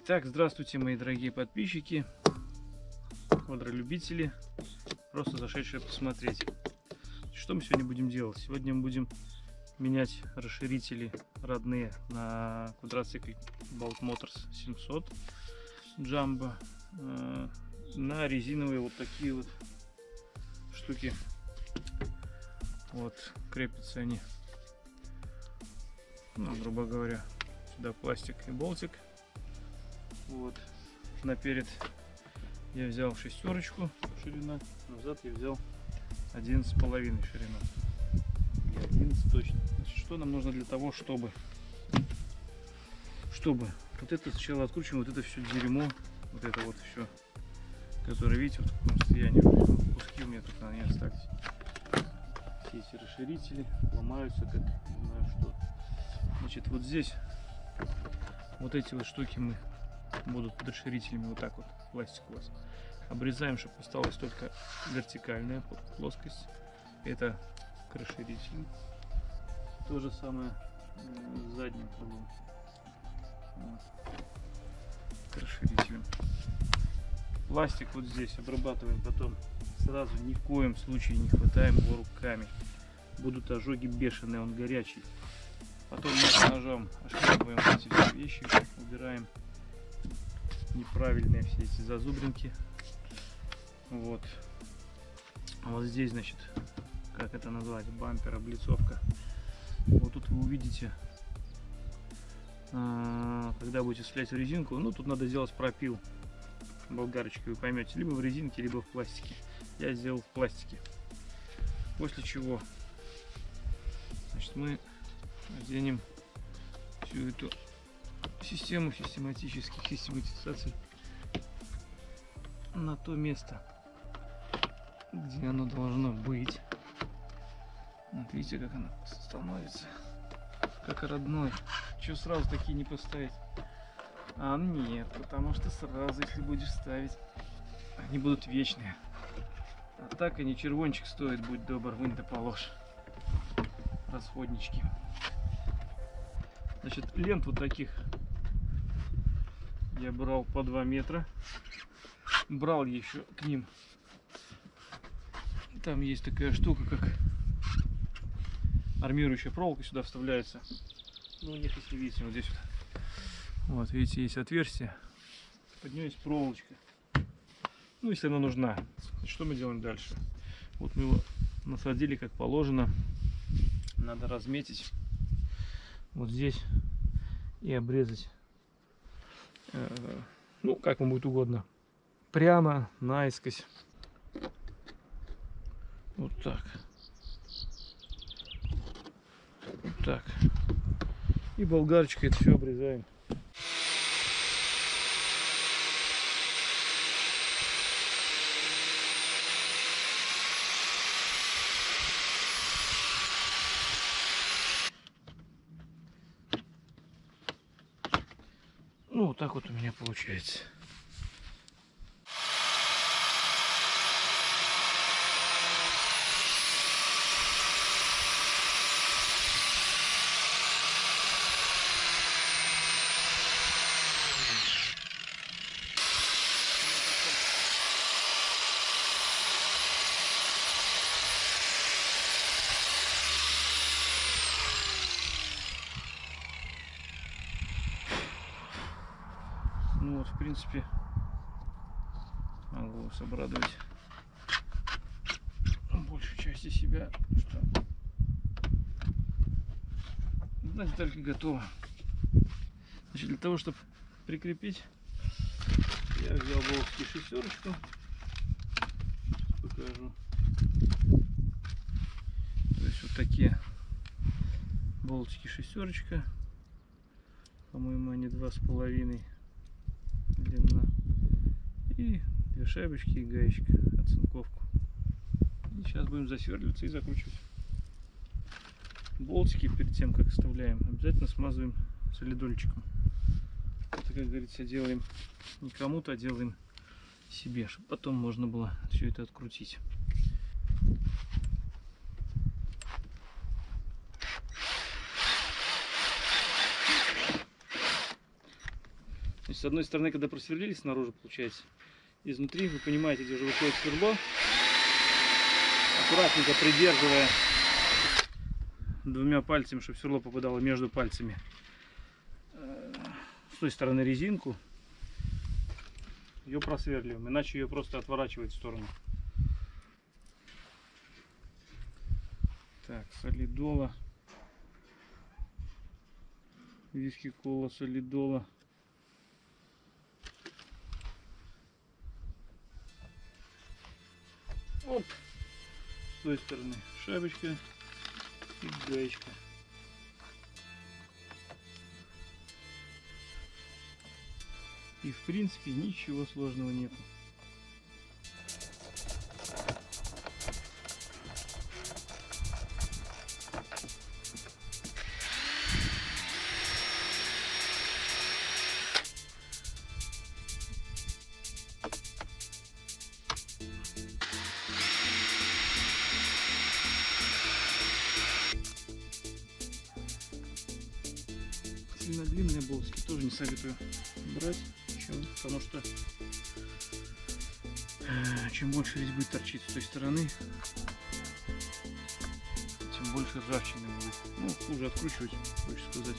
Итак, здравствуйте, мои дорогие подписчики, квадролюбители, просто зашедшие посмотреть. Что мы сегодня будем делать? Сегодня мы будем менять расширители родные на квадроцикле Bolt Motors 700 Jumbo на резиновые вот такие вот штуки. Вот, крепятся они, грубо говоря, сюда пластик и болтик. Вот, наперед я взял шестерочку ширина, назад я взял 11,5 ширина. Или 11 точно. Значит, что нам нужно для того, чтобы вот это сначала откручиваем, вот это все дерьмо, вот это вот все, которое, видите, вот в каком состоянии, куски у меня тут не остались. Все эти расширители ломаются, как не знаю что. Значит, вот здесь вот эти вот штуки мы будут под расширителями, вот так вот пластик у вас. Обрезаем, чтобы осталась только вертикальная плоскость. Это к расширителю. То же самое с задним кругом. Вот. К расширителю. Пластик вот здесь обрабатываем потом. Сразу ни в коем случае не хватаем его руками. Будут ожоги бешеные, он горячий. Потом мы ножом ошкрябываем эти все вещи, убираем неправильные все эти зазубринки. Вот. А вот здесь, значит, как это назвать, бампер, облицовка. Вот тут вы увидите, когда будете вставлять в резинку, тут надо сделать пропил болгарочкой, вы поймете, либо в резинке, либо в пластике. Я сделал в пластике. После чего, значит, мы оденем всю эту систему систематизации на то место, где оно должно быть. Вот видите, как оно становится, как родной. Че сразу такие не поставить? А нет, потому что сразу, если будешь ставить, они будут вечные. А так они червончик стоит, будь добр, вынь да положь. Расходнички. Значит, лент вот таких я брал по 2 метра. Брал еще к ним. Там есть такая штука, как армирующая проволока, сюда вставляется. Ну, у них, если видите, вот здесь вот, видите, есть отверстие. Под нее есть проволочка. Ну, если она нужна. Что мы делаем дальше? Вот мы его насадили как положено. Надо разметить вот здесь и обрезать, как вам будет угодно, прямо наискось, вот так, и болгарочкой это все обрезаем. Вот так вот у меня получается. Вот, в принципе, могу вас обрадовать большей части себя, что деталька готова. Значит, для того, чтобы прикрепить, я взял болтики шестерочку. Покажу. То есть вот такие болтики шестерочка. По-моему, они 2,5 длина. И 2 шайбочки и гаечка, оцинковку. И сейчас будем засверливаться и закручивать. Болтики перед тем, как вставляем, обязательно смазываем солидольчиком. Это, как говорится, делаем не кому-то, а делаем себе, чтобы потом можно было все это открутить. есть, с одной стороны, когда просверлили снаружи, получается, изнутри, вы понимаете, где уже выходит сверло, аккуратненько придерживая двумя пальцами, чтобы сверло попадало между пальцами, с той стороны резинку, ее просверливаем, иначе ее просто отворачивает в сторону. Так, солидола, виски кола, солидола. Оп! С той стороны шайбочка и гаечка. И в принципе ничего сложного нету. Сильно длинные болтики тоже не советую брать. Почему? Потому что чем больше резьбы торчит с той стороны, тем больше ржавчины будет. Ну, хуже откручивать, хочешь сказать.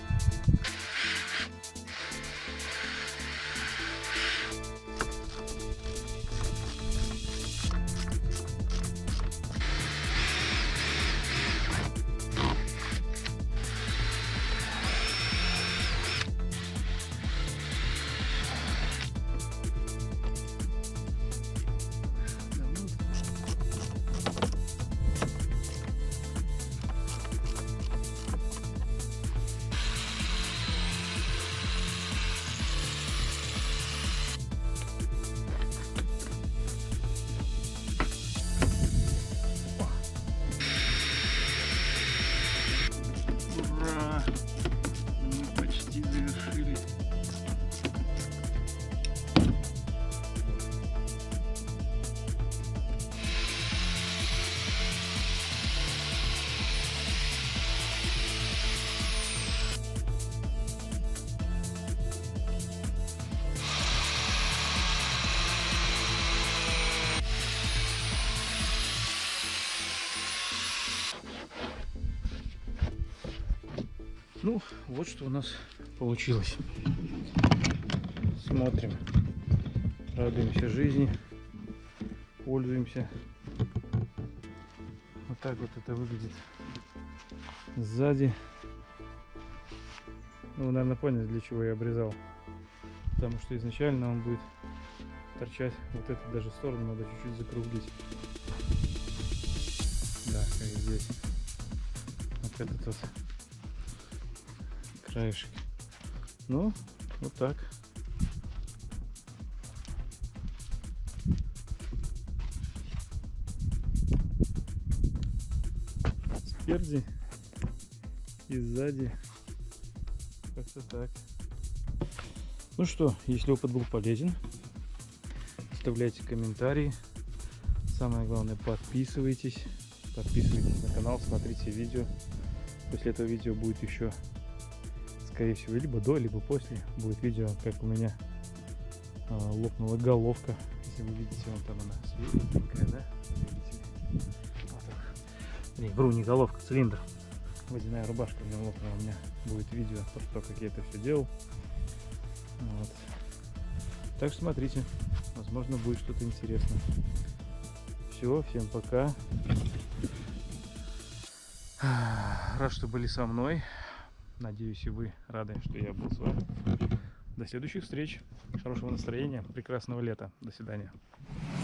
Ну, вот что у нас получилось. Смотрим, радуемся жизни, пользуемся. Вот так вот это выглядит сзади. Ну, вы, наверное, поняли, для чего я обрезал. Потому что изначально он будет торчать вот эту даже сторону, надо чуть-чуть закруглить. Да, как здесь. Вот этот вот краешек. Ну, вот так. Спереди и сзади. Как-то так. Ну что, если опыт был полезен, оставляйте комментарии. Самое главное, подписывайтесь. Подписывайтесь на канал, смотрите видео. После этого видео будет еще, скорее всего, либо до, либо после будет видео, как у меня лопнула головка. Если вы видите, вон там она светленькая, да? Видите? Вот так. Не, вру, не головка, цилиндр. Водяная рубашка у меня лопнула. У меня будет видео про то, как я это все делал. Вот. Так что смотрите, возможно, будет что-то интересное. Все, всем пока. Рад, что были со мной. Надеюсь, и вы рады, что я был с вами. До следующих встреч. Хорошего настроения, прекрасного лета. До свидания.